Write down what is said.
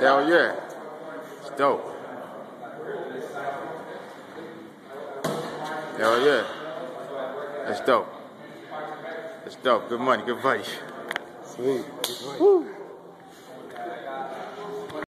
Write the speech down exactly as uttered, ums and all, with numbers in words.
Hell yeah. It's dope. Hell yeah. That's dope. That's dope. Good money, good money. Sweet. Woo.